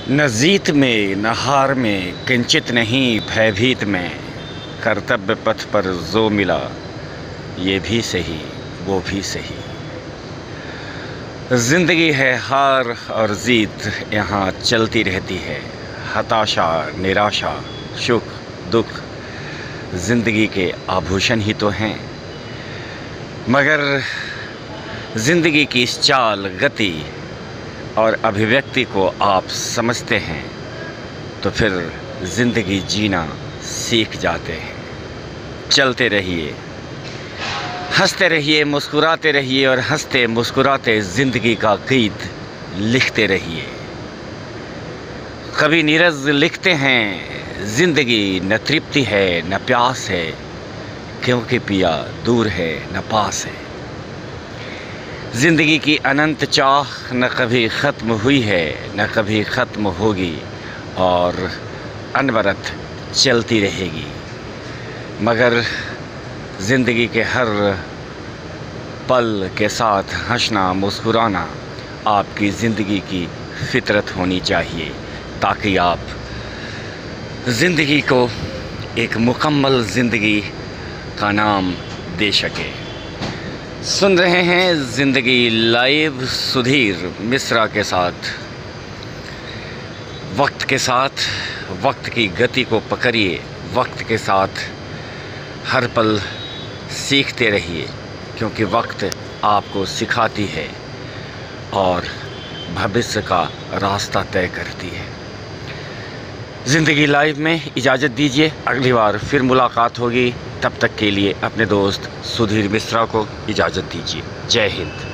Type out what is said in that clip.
न जीत में न हार में किंचित नहीं भयभीत में, कर्तव्य पथ पर जो मिला ये भी सही वो भी सही। जिंदगी है हार और जीत यहाँ चलती रहती है, हताशा निराशा सुख दुख जिंदगी के आभूषण ही तो हैं। मगर जिंदगी की इस चाल गति और अभिव्यक्ति को आप समझते हैं तो फिर ज़िंदगी जीना सीख जाते हैं। चलते रहिए, हंसते रहिए, मुस्कुराते रहिए और हंसते मुस्कुराते ज़िंदगी का गीत लिखते रहिए। कवि नीरज लिखते हैं, ज़िंदगी न तृप्ति है न प्यास है, क्योंकि पिया दूर है न पास है। ज़िंदगी की अनंत चाह न कभी ख़त्म हुई है न कभी ख़त्म होगी और अनवरत चलती रहेगी। मगर ज़िंदगी के हर पल के साथ हंसना मुस्कुराना आपकी ज़िंदगी की फ़ितरत होनी चाहिए, ताकि आप ज़िंदगी को एक मुकम्मल ज़िंदगी का नाम दे सकें। सुन रहे हैं ज़िंदगी लाइव सुधीर मिश्रा के साथ। वक्त की गति को पकड़िए, वक्त के साथ हर पल सीखते रहिए, क्योंकि वक्त आपको सिखाती है और भविष्य का रास्ता तय करती है। ज़िंदगी लाइव में इजाज़त दीजिए, अगली बार फिर मुलाकात होगी। तब तक के लिए अपने दोस्त सुधीर मिश्रा को इजाज़त दीजिए। जय हिंद।